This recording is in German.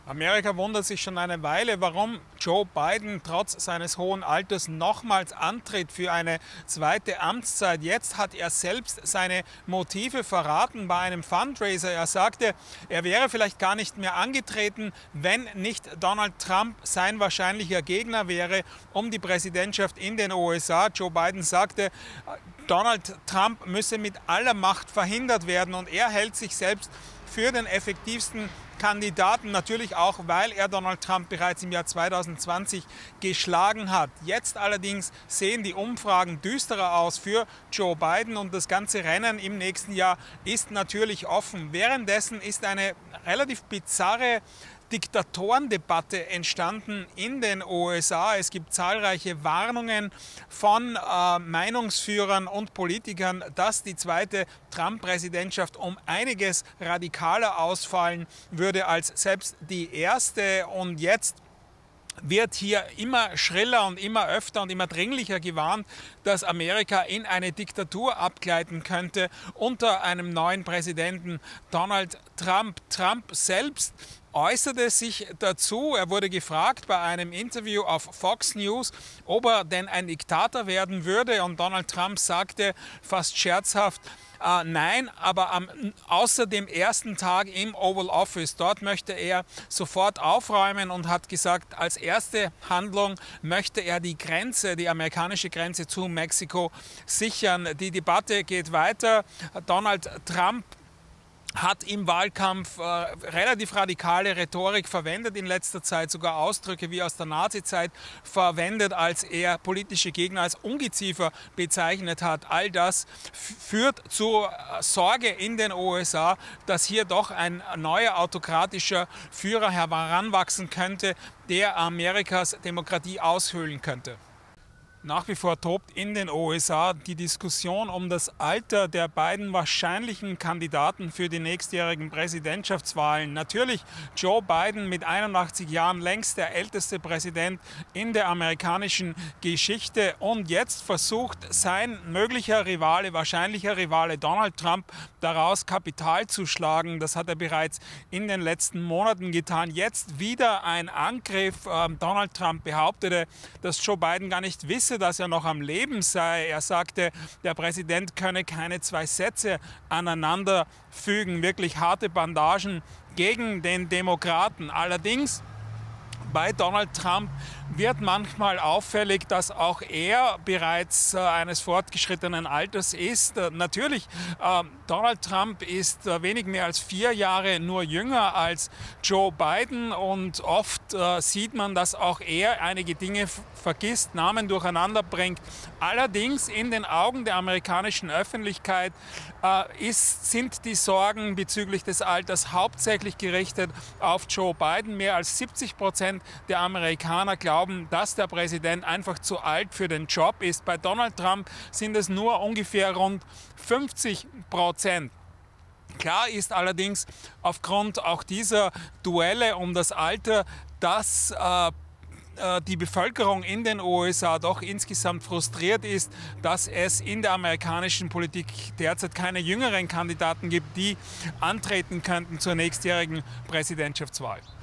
Amerika wundert sich schon eine Weile, warum Joe Biden trotz seines hohen Alters nochmals antritt für eine zweite Amtszeit. Jetzt hat er selbst seine Motive verraten bei einem Fundraiser. Er sagte, er wäre vielleicht gar nicht mehr angetreten, wenn nicht Donald Trump sein wahrscheinlicher Gegner wäre um die Präsidentschaft in den USA. Joe Biden sagte, Donald Trump müsse mit aller Macht verhindert werden und er hält sich selbst für den effektivsten Kandidaten, natürlich auch, weil er Donald Trump bereits im Jahr 2020 geschlagen hat. Jetzt allerdings sehen die Umfragen düsterer aus für Joe Biden und das ganze Rennen im nächsten Jahr ist natürlich offen. Währenddessen ist eine relativ bizarre Diktatorendebatte entstanden in den USA. Es gibt zahlreiche Warnungen von Meinungsführern und Politikern, dass die zweite Trump-Präsidentschaft um einiges radikaler ausfallen würde als selbst die erste. Und jetzt wird hier immer schriller und immer öfter und immer dringlicher gewarnt, dass Amerika in eine Diktatur abgleiten könnte unter einem neuen Präsidenten Donald Trump. Trump selbst äußerte sich dazu. Er wurde gefragt bei einem Interview auf Fox News, ob er denn ein Diktator werden würde. Und Donald Trump sagte fast scherzhaft, nein, aber außer dem ersten Tag im Oval Office, dort möchte er sofort aufräumen und hat gesagt, als erste Handlung möchte er die Grenze, die amerikanische Grenze zu Mexiko sichern. Die Debatte geht weiter. Donald Trump hat im Wahlkampf relativ radikale Rhetorik verwendet in letzter Zeit, sogar Ausdrücke wie aus der Nazizeit verwendet, als er politische Gegner als Ungeziefer bezeichnet hat. All das führt zu Sorge in den USA, dass hier doch ein neuer autokratischer Führer heranwachsen könnte, der Amerikas Demokratie aushöhlen könnte. Nach wie vor tobt in den USA die Diskussion um das Alter der beiden wahrscheinlichen Kandidaten für die nächstjährigen Präsidentschaftswahlen. Natürlich Joe Biden mit 81 Jahren, längst der älteste Präsident in der amerikanischen Geschichte. Und jetzt versucht sein möglicher Rivale, wahrscheinlicher Rivale Donald Trump daraus Kapital zu schlagen. Das hat er bereits in den letzten Monaten getan. Jetzt wieder ein Angriff. Donald Trump behauptete, dass Joe Biden gar nicht wisse, dass er noch am Leben sei. Er sagte, der Präsident könne keine zwei Sätze aneinander fügen. Wirklich harte Bandagen gegen den Demokraten. Allerdings bei Donald Trump wird manchmal auffällig, dass auch er bereits eines fortgeschrittenen Alters ist. Natürlich, Donald Trump ist wenig mehr als 4 Jahre nur jünger als Joe Biden und oft sieht man, dass auch er einige Dinge vergisst, Namen durcheinander bringt. Allerdings in den Augen der amerikanischen Öffentlichkeit sind die Sorgen bezüglich des Alters hauptsächlich gerichtet auf Joe Biden. Mehr als 70% der Amerikaner glauben, dass der Präsident einfach zu alt für den Job ist. Bei Donald Trump sind es nur ungefähr rund 50%. Klar ist allerdings aufgrund auch dieser Duelle um das Alter, dass die Bevölkerung in den USA doch insgesamt frustriert ist, dass es in der amerikanischen Politik derzeit keine jüngeren Kandidaten gibt, die antreten könnten zur nächstjährigen Präsidentschaftswahl.